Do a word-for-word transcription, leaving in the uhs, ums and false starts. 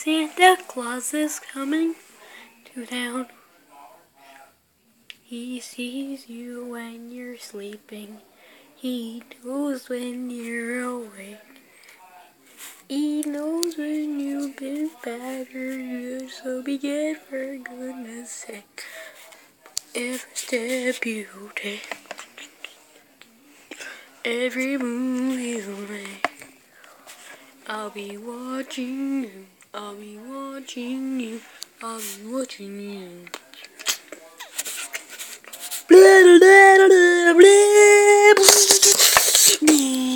Santa Claus is coming to town. He sees you when you're sleeping. He knows when you're awake. He knows when you've been bad or good, so be good for goodness sake. Every step you take, every move you make, I'll be watching you, I'll be watching you, I'll be watching you. Blah, blah, blah, blah, blah.